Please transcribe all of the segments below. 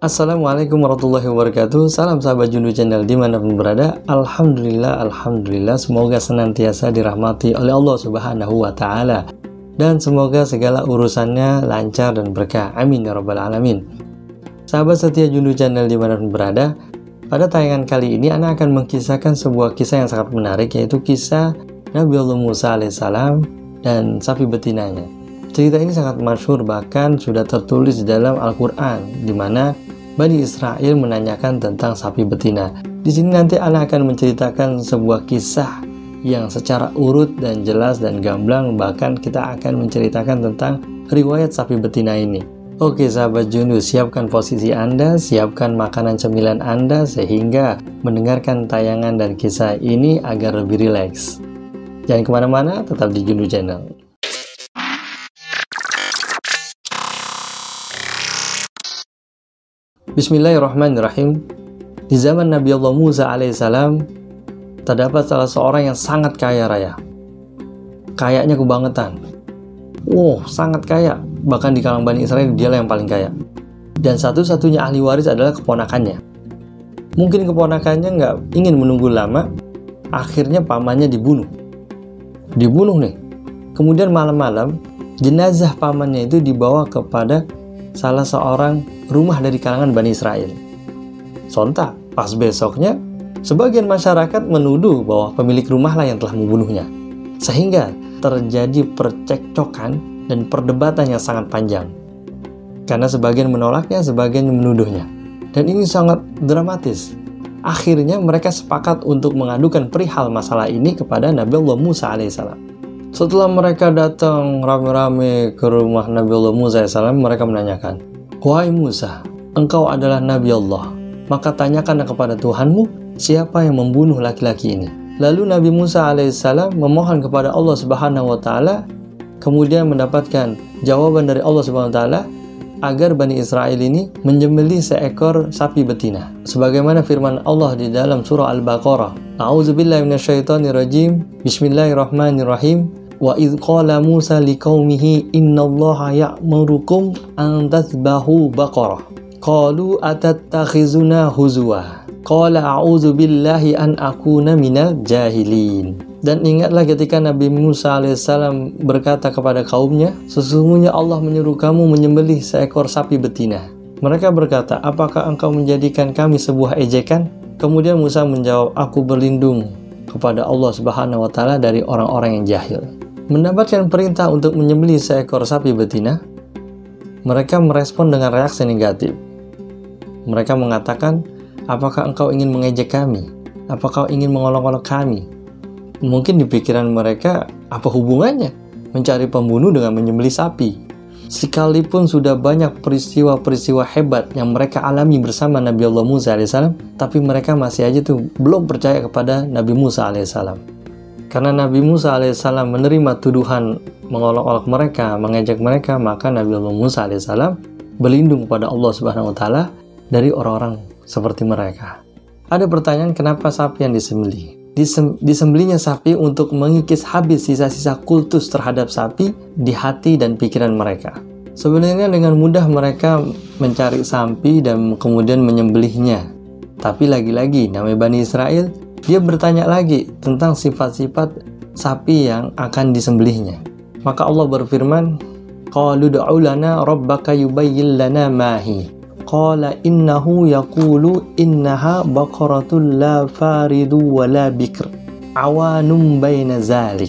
Assalamualaikum warahmatullahi wabarakatuh. Salam sahabat Jundu Channel dimanapun berada. Alhamdulillah, semoga senantiasa dirahmati oleh Allah Subhanahu wa Ta'ala, dan semoga segala urusannya lancar dan berkah. Amin ya rabbal alamin. Sahabat setia Jundu Channel dimanapun berada, pada tayangan kali ini Ana akan mengkisahkan sebuah kisah yang sangat menarik, yaitu kisah Nabi Allah Musa alaihissalam dan sapi betinanya. Cerita ini sangat masyhur, bahkan sudah tertulis di dalam Al-Quran, di mana Bani Israel menanyakan tentang sapi betina. Di sini nanti Ana akan menceritakan sebuah kisah yang secara urut dan jelas dan gamblang, bahkan kita akan menceritakan tentang riwayat sapi betina ini. Oke sahabat Jundu, siapkan posisi Anda, siapkan makanan cemilan Anda, sehingga mendengarkan tayangan dan kisah ini agar lebih rileks. Jangan kemana-mana, tetap di Jundu Channel. Bismillahirrahmanirrahim. Di zaman Nabi Allah Musa alaihissalam, terdapat salah seorang yang sangat kaya raya. Kayanya kebangetan. Sangat kaya. Bahkan di kalangan Bani Israel dialah yang paling kaya. Dan satu-satunya ahli waris adalah keponakannya. Mungkin keponakannya nggak ingin menunggu lama, akhirnya pamannya dibunuh. Dibunuh nih. Kemudian malam-malam, jenazah pamannya itu dibawa kepada salah seorang rumah dari kalangan Bani Israel. Sontak, pas besoknya, sebagian masyarakat menuduh bahwa pemilik rumahlah yang telah membunuhnya. Sehingga terjadi percekcokan dan perdebatan yang sangat panjang. Karena sebagian menolaknya, sebagian menuduhnya. Dan ini sangat dramatis. Akhirnya mereka sepakat untuk mengadukan perihal masalah ini kepada Nabi Allah Musa alaihissalam. Setelah mereka datang rame-rame ke rumah Nabi Allah Musa AS, mereka menanyakan, "Wahai Musa, engkau adalah Nabi Allah, maka tanyakan kepada Tuhanmu, siapa yang membunuh laki-laki ini?" Lalu Nabi Musa AS memohon kepada Allah Subhanahu wa Ta'ala, kemudian mendapatkan jawaban dari Allah Subhanahu wa Ta'ala agar Bani Israel ini menyembelih seekor sapi betina. Sebagaimana firman Allah di dalam surah Al-Baqarah, "A'udzubillahi minasyaitonirrajim, bismillahirrahmanirrahim. Wa idh qala Musa liqaumihi innallaha ya'murukum an tadhbahu baqarah. Qalu atattakhizuna huzwa. Qala a'udzu billahi an akuna minal jahilin." Dan ingatlah ketika Nabi Musa alaihissalam berkata kepada kaumnya, "Sesungguhnya Allah menyuruh kamu menyembelih seekor sapi betina." Mereka berkata, "Apakah engkau menjadikan kami sebuah ejekan?" Kemudian Musa menjawab, "Aku berlindung kepada Allah Subhanahu wa Ta'ala dari orang-orang yang jahil." Mendapatkan perintah untuk menyembelih seekor sapi betina, mereka merespon dengan reaksi negatif. Mereka mengatakan, "Apakah engkau ingin mengejek kami? Apakah ingin mengolok-olok kami?" Mungkin di pikiran mereka, apa hubungannya mencari pembunuh dengan menyembelih sapi? Sekalipun sudah banyak peristiwa-peristiwa hebat yang mereka alami bersama Nabi Allah Musa AS, tapi mereka masih aja tuh belum percaya kepada Nabi Musa AS. Karena Nabi Musa AS menerima tuduhan mengolok-olok mereka, mengejek mereka, maka Nabi Allah Musa AS berlindung kepada Allah Subhanahu wa Ta'ala dari orang-orang seperti mereka. Ada pertanyaan, kenapa sapi yang disembelih? Disembelihnya sapi untuk mengikis habis sisa-sisa kultus terhadap sapi di hati dan pikiran mereka. Sebenarnya dengan mudah mereka mencari sapi dan kemudian menyembelihnya. Tapi lagi-lagi namanya Bani Israel, dia bertanya lagi tentang sifat-sifat sapi yang akan disembelihnya. Maka Allah berfirman, "Qalu ud'u lana rabbaka yubayyin lana ma hi." Qala innahu yaqulu innaha baqaratul la faridu wa la bikr awanum baina zalik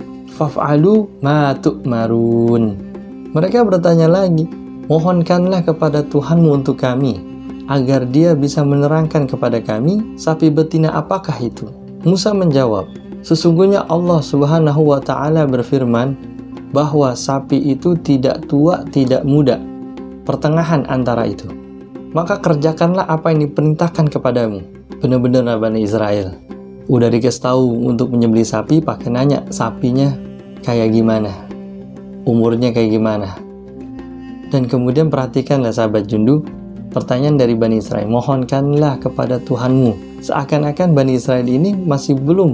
faf'alu ma tu'marun. Mereka bertanya lagi, "Mohonkanlah kepada Tuhanmu untuk kami agar dia bisa menerangkan kepada kami sapi betina apakah itu?" Musa menjawab, "Sesungguhnya Allah Subhanahu wa Ta'ala berfirman bahwa sapi itu tidak tua, tidak muda, pertengahan antara itu. Maka kerjakanlah apa yang diperintahkan kepadamu." Benar-benar Bani Israel udah dikasih tahu untuk menyembelih sapi, pakai nanya sapinya kayak gimana, umurnya kayak gimana. Dan kemudian perhatikanlah sahabat Jundu, pertanyaan dari Bani Israel, "Mohonkanlah kepada Tuhanmu." Seakan-akan Bani Israel ini masih belum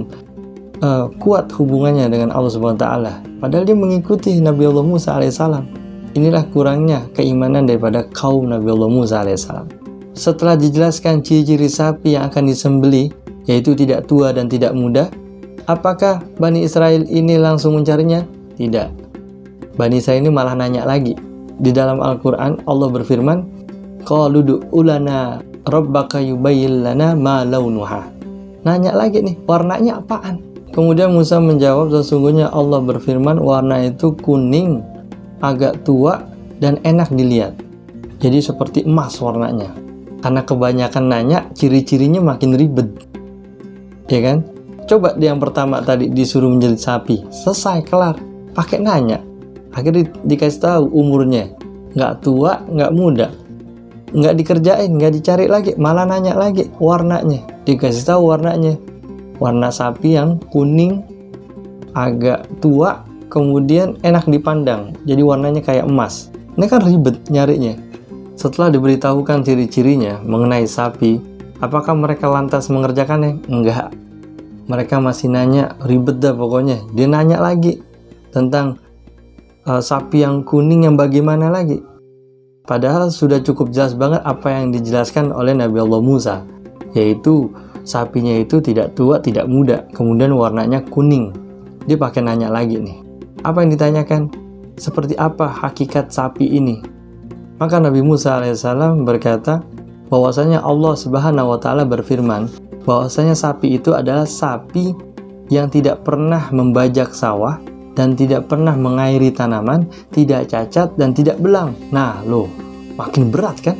kuat hubungannya dengan Allah Subhanahu wa Ta'ala, padahal dia mengikuti Nabi Allah Musa alaihissalam. Inilah kurangnya keimanan daripada kaum Nabi Allah Musa alaihissalam. Setelah dijelaskan ciri-ciri sapi yang akan disembelih, yaitu tidak tua dan tidak muda, apakah Bani Israel ini langsung mencarinya? Tidak. Bani Israel ini malah nanya lagi. Di dalam Al-Quran, Allah berfirman, qalu du'u lana rabbaka yubayyin lana ma launuha. Nanya lagi nih, warnanya apaan? Kemudian Musa menjawab, sesungguhnya Allah berfirman, warna itu kuning, agak tua, dan enak dilihat. Jadi seperti emas warnanya. Karena kebanyakan nanya, ciri-cirinya makin ribet. Ya kan? Coba yang pertama tadi disuruh menjadi sapi. Selesai, kelar. Pakai nanya. Akhirnya dikasih tahu umurnya. Nggak tua, nggak muda. Nggak dikerjain, nggak dicari lagi. Malah nanya lagi warnanya. Dikasih tahu warnanya. Warna sapi yang kuning, agak tua, kemudian enak dipandang. Jadi warnanya kayak emas. Ini kan ribet nyarinya. Setelah diberitahukan ciri-cirinya mengenai sapi, apakah mereka lantas mengerjakannya? Enggak. Mereka masih nanya, ribet dah pokoknya. Dia nanya lagi tentang sapi yang kuning yang bagaimana lagi. Padahal sudah cukup jelas banget apa yang dijelaskan oleh Nabi Allah Musa, yaitu sapinya itu tidak tua, tidak muda, kemudian warnanya kuning. Dia pakai nanya lagi nih. Apa yang ditanyakan? Seperti apa hakikat sapi ini? Maka Nabi Musa alaihissalam berkata bahwasanya Allah Subhanahu wa taala berfirman bahwasanya sapi itu adalah sapi yang tidak pernah membajak sawah dan tidak pernah mengairi tanaman, tidak cacat dan tidak belang. Nah, loh, makin berat kan?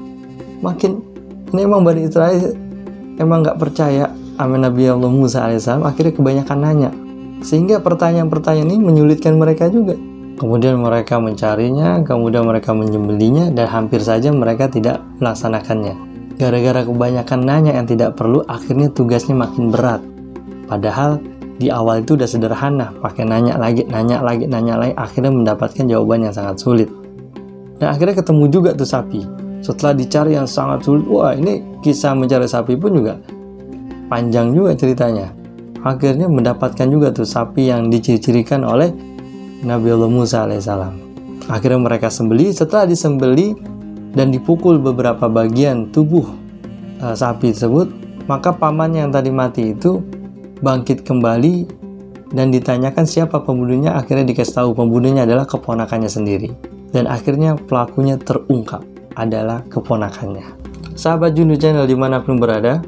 Ini emang Bani Israel emang nggak percaya sama Nabi Allah Musa alaihissalam, akhirnya kebanyakan nanya. Sehingga pertanyaan-pertanyaan ini menyulitkan mereka juga. Kemudian mereka mencarinya, kemudian mereka menyembelihnya, dan hampir saja mereka tidak melaksanakannya. Gara-gara kebanyakan nanya yang tidak perlu, akhirnya tugasnya makin berat. Padahal di awal itu udah sederhana, pakai nanya lagi, akhirnya mendapatkan jawaban yang sangat sulit. Dan akhirnya ketemu juga tuh sapi. Setelah dicari yang sangat sulit, wah ini kisah mencari sapi pun juga panjang juga ceritanya. Akhirnya mendapatkan juga tuh sapi yang diciri-cirikan oleh Nabi Allah Musa alaihissalam. Akhirnya mereka sembelih. Setelah disembelih dan dipukul beberapa bagian tubuh sapi tersebut, maka pamannya yang tadi mati itu bangkit kembali dan ditanyakan siapa pembunuhnya. Akhirnya dikasih tahu pembunuhnya adalah keponakannya sendiri. Dan akhirnya pelakunya terungkap adalah keponakannya. Sahabat Jundu Channel dimanapun berada,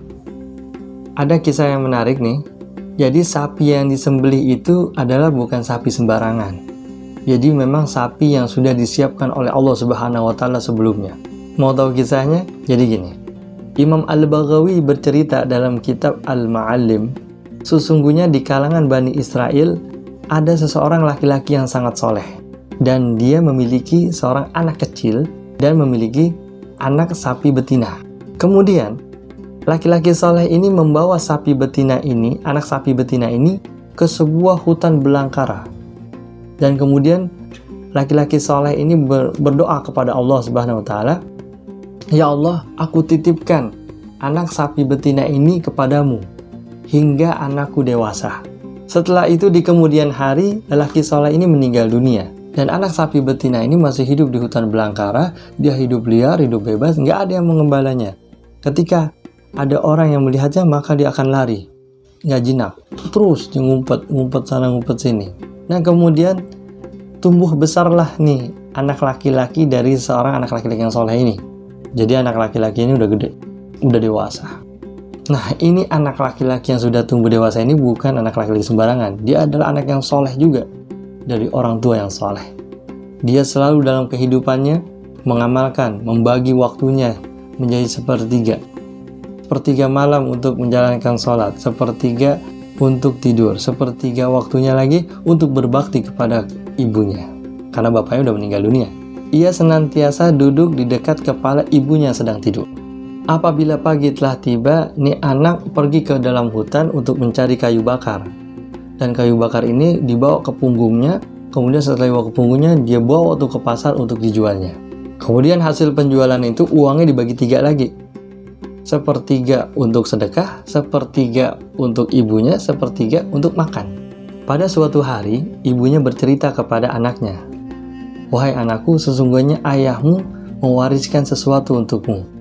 ada kisah yang menarik nih. Jadi sapi yang disembelih itu adalah bukan sapi sembarangan. Jadi memang sapi yang sudah disiapkan oleh Allah Subhanahu wa taala sebelumnya. Mau tahu kisahnya? Jadi gini. Imam Al-Baghawi bercerita dalam kitab Al-Ma'alim, sesungguhnya di kalangan Bani Israel ada seseorang laki-laki yang sangat soleh, dan dia memiliki seorang anak kecil dan memiliki anak sapi betina. Kemudian laki-laki soleh ini membawa sapi betina ini, anak sapi betina ini, ke sebuah hutan belangkara. Dan kemudian laki-laki soleh ini berdoa kepada Allah Subhanahu wa taala, "Ya Allah, aku titipkan anak sapi betina ini kepadamu hingga anakku dewasa." Setelah itu di kemudian hari, lelaki soleh ini meninggal dunia. Dan anak sapi betina ini masih hidup di hutan belangkara. Dia hidup liar, hidup bebas, nggak ada yang mengembalanya. Ketika ada orang yang melihatnya, maka dia akan lari, nggak jinak, terus dia ngumpet sana ngumpet sini. Nah kemudian tumbuh besarlah nih anak laki-laki dari seorang anak laki-laki yang soleh ini. Jadi anak laki-laki ini udah gede, udah dewasa. Nah ini anak laki-laki yang sudah tumbuh dewasa ini bukan anak laki-laki sembarangan. Dia adalah anak yang soleh juga, dari orang tua yang soleh. Dia selalu dalam kehidupannya mengamalkan, membagi waktunya menjadi sepertiga malam untuk menjalankan sholat, sepertiga untuk tidur, sepertiga waktunya lagi untuk berbakti kepada ibunya, karena bapaknya udah meninggal dunia. Ia senantiasa duduk di dekat kepala ibunya yang sedang tidur. Apabila pagi telah tiba, nih anak pergi ke dalam hutan untuk mencari kayu bakar. Dan kayu bakar ini dibawa ke punggungnya, kemudian setelah dibawa ke punggungnya, dia bawa ke pasar untuk dijualnya. Kemudian hasil penjualan itu uangnya dibagi 3 lagi. Sepertiga untuk sedekah, sepertiga untuk ibunya, sepertiga untuk makan. Pada suatu hari, ibunya bercerita kepada anaknya, "Wahai anakku, sesungguhnya ayahmu mewariskan sesuatu untukmu.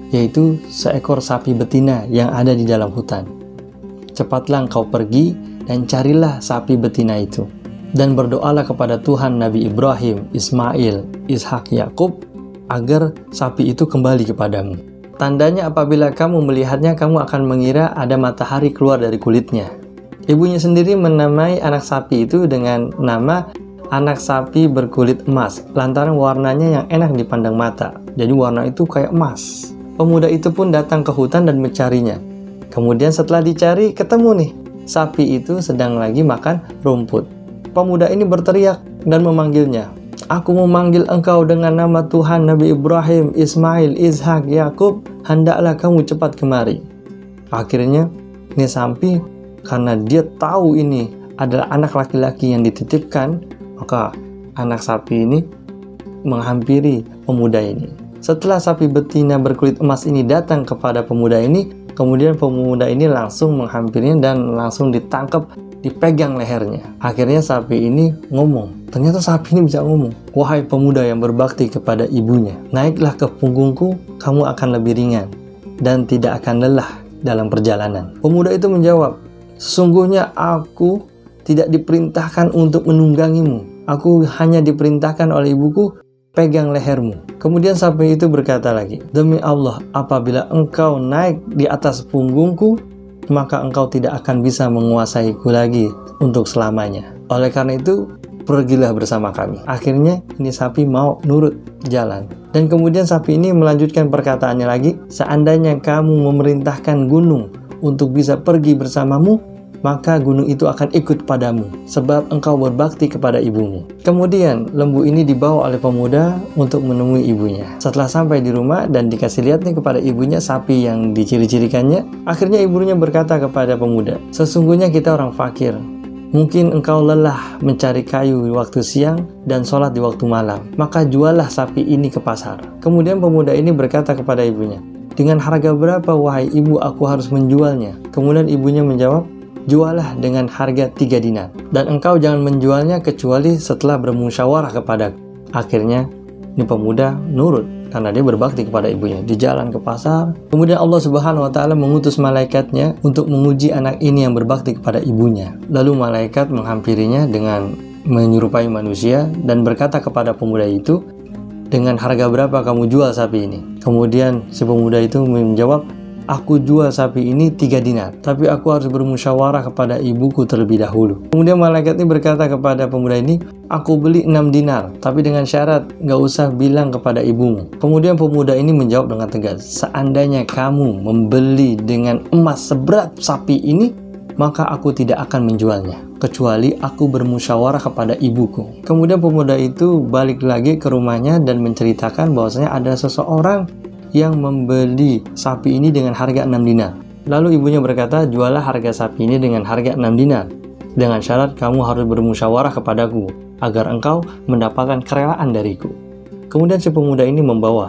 yaitu seekor sapi betina yang ada di dalam hutan. Cepatlah engkau pergi dan carilah sapi betina itu, dan berdoalah kepada Tuhan Nabi Ibrahim, Ismail, Ishak, Yakub, agar sapi itu kembali kepadamu. Tandanya apabila kamu melihatnya, kamu akan mengira ada matahari keluar dari kulitnya. Ibunya sendiri menamai anak sapi itu dengan nama anak sapi berkulit emas, lantaran warnanya yang enak dipandang mata. Jadi warna itu kayak emas. Pemuda itu pun datang ke hutan dan mencarinya. Kemudian setelah dicari, ketemu nih, sapi itu sedang lagi makan rumput. Pemuda ini berteriak dan memanggilnya. Aku memanggil engkau dengan nama Tuhan Nabi Ibrahim, Ismail, Ishak, Yakub, hendaklah kamu cepat kemari. Akhirnya, ini sapi, karena dia tahu ini adalah anak laki-laki yang dititipkan, maka anak sapi ini menghampiri pemuda ini. Setelah sapi betina berkulit emas ini datang kepada pemuda ini, kemudian pemuda ini langsung menghampirinya dan langsung ditangkap, dipegang lehernya. Akhirnya sapi ini ngomong. Ternyata sapi ini bisa ngomong. Wahai pemuda yang berbakti kepada ibunya, naiklah ke punggungku, kamu akan lebih ringan dan tidak akan lelah dalam perjalanan. Pemuda itu menjawab, sesungguhnya aku tidak diperintahkan untuk menunggangimu. Aku hanya diperintahkan oleh ibuku, pegang lehermu. Kemudian sapi itu berkata lagi, demi Allah, apabila engkau naik di atas punggungku, maka engkau tidak akan bisa menguasaiku lagi untuk selamanya. Oleh karena itu, pergilah bersama kami. Akhirnya, ini sapi mau nurut jalan. Dan kemudian sapi ini melanjutkan perkataannya lagi, seandainya kamu memerintahkan gunung untuk bisa pergi bersamamu, maka gunung itu akan ikut padamu, sebab engkau berbakti kepada ibumu. Kemudian, lembu ini dibawa oleh pemuda untuk menemui ibunya. Setelah sampai di rumah dan dikasih lihat nih kepada ibunya sapi yang diciri-cirikannya, akhirnya ibunya berkata kepada pemuda, sesungguhnya kita orang fakir. Mungkin engkau lelah mencari kayu di waktu siang dan sholat di waktu malam, maka juallah sapi ini ke pasar. Kemudian pemuda ini berkata kepada ibunya, dengan harga berapa wahai ibu aku harus menjualnya? Kemudian ibunya menjawab, jualah dengan harga 3 dinar, dan engkau jangan menjualnya kecuali setelah bermusyawarah kepadaku. Akhirnya, ini pemuda nurut karena dia berbakti kepada ibunya. Di jalan ke pasar, kemudian Allah Subhanahu wa Ta'ala mengutus malaikatnya untuk menguji anak ini yang berbakti kepada ibunya. Lalu malaikat menghampirinya dengan menyerupai manusia dan berkata kepada pemuda itu, dengan harga berapa kamu jual sapi ini? Kemudian si pemuda itu menjawab, aku jual sapi ini 3 dinar, tapi aku harus bermusyawarah kepada ibuku terlebih dahulu. Kemudian malaikat ini berkata kepada pemuda ini, aku beli 6 dinar, tapi dengan syarat gak usah bilang kepada ibumu. Kemudian pemuda ini menjawab dengan tegas, seandainya kamu membeli dengan emas seberat sapi ini, maka aku tidak akan menjualnya, kecuali aku bermusyawarah kepada ibuku. Kemudian pemuda itu balik lagi ke rumahnya dan menceritakan bahwasanya ada seseorang yang membeli sapi ini dengan harga 6 dinar. Lalu ibunya berkata, jualah harga sapi ini dengan harga 6 dinar. Dengan syarat kamu harus bermusyawarah kepadaku, agar engkau mendapatkan kerelaan dariku. Kemudian si pemuda ini membawa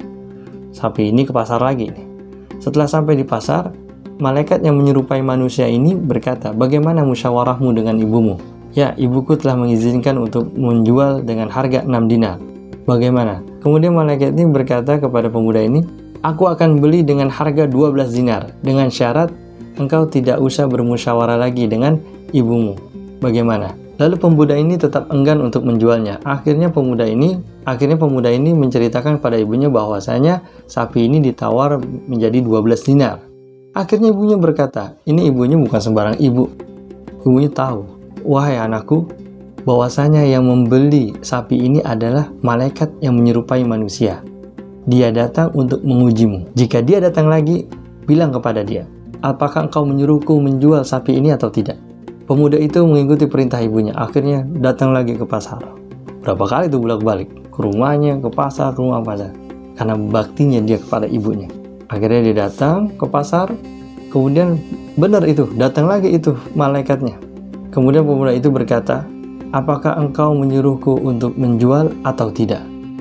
sapi ini ke pasar lagi. Setelah sampai di pasar, malaikat yang menyerupai manusia ini berkata, bagaimana musyawarahmu dengan ibumu? Ya, ibuku telah mengizinkan untuk menjual dengan harga 6 dinar. Bagaimana? Kemudian malaikat ini berkata kepada pemuda ini, aku akan beli dengan harga 12 dinar, dengan syarat engkau tidak usah bermusyawarah lagi dengan ibumu. Bagaimana? Lalu pemuda ini tetap enggan untuk menjualnya. Akhirnya pemuda ini menceritakan pada ibunya bahwasanya sapi ini ditawar menjadi 12 dinar. Akhirnya ibunya berkata, ini ibunya bukan sembarang ibu. Ibunya tahu, wahai anakku, bahwasanya yang membeli sapi ini adalah malaikat yang menyerupai manusia. Dia datang untuk mengujimu. Jika dia datang lagi, bilang kepada dia, apakah engkau menyuruhku menjual sapi ini atau tidak? Pemuda itu mengikuti perintah ibunya. Akhirnya datang lagi ke pasar. Berapa kali itu bolak-balik, ke rumahnya, ke pasar, ke rumah pasar, karena baktinya dia kepada ibunya. Akhirnya dia datang ke pasar. Kemudian benar itu, datang lagi itu malaikatnya. Kemudian pemuda itu berkata, apakah engkau menyuruhku untuk menjual atau tidak?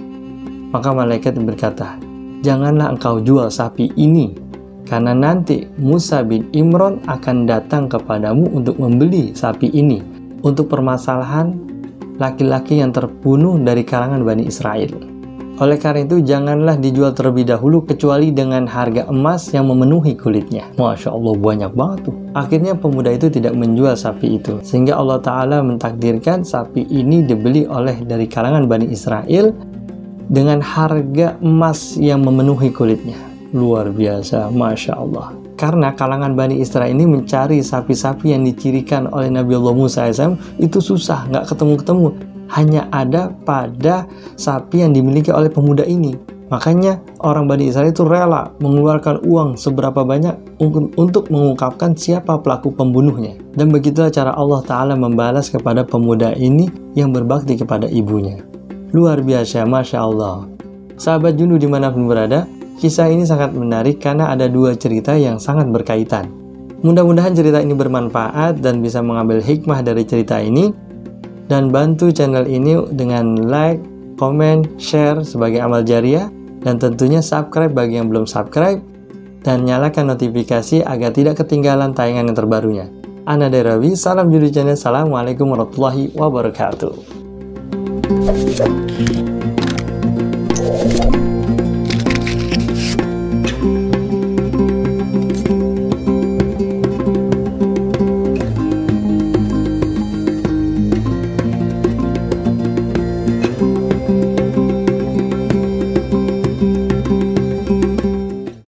Maka malaikat berkata, janganlah engkau jual sapi ini, karena nanti Musa bin Imran akan datang kepadamu untuk membeli sapi ini untuk permasalahan laki-laki yang terbunuh dari kalangan Bani Israel. Oleh karena itu, janganlah dijual terlebih dahulu kecuali dengan harga emas yang memenuhi kulitnya. Masya Allah, banyak banget tuh. Akhirnya pemuda itu tidak menjual sapi itu, sehingga Allah Ta'ala mentakdirkan sapi ini dibeli dari kalangan Bani Israel dengan harga emas yang memenuhi kulitnya. Luar biasa, Masya Allah. Karena kalangan Bani Israel ini mencari sapi-sapi yang dicirikan oleh Nabi Allah Musa AS itu susah, nggak ketemu-ketemu. Hanya ada pada sapi yang dimiliki oleh pemuda ini. Makanya orang Bani Israel itu rela mengeluarkan uang seberapa banyak untuk mengungkapkan siapa pelaku pembunuhnya. Dan begitulah cara Allah Ta'ala membalas kepada pemuda ini yang berbakti kepada ibunya. Luar biasa, Masya Allah. Sahabat Jundu dimanapun berada, kisah ini sangat menarik karena ada dua cerita yang sangat berkaitan. Mudah-mudahan cerita ini bermanfaat dan bisa mengambil hikmah dari cerita ini. Dan bantu channel ini dengan like, komen, share sebagai amal jariah. Dan tentunya subscribe bagi yang belum subscribe. Dan nyalakan notifikasi agar tidak ketinggalan tayangan yang terbarunya. Ana Derawi, salam Jundu Channel. Assalamualaikum warahmatullahi wabarakatuh.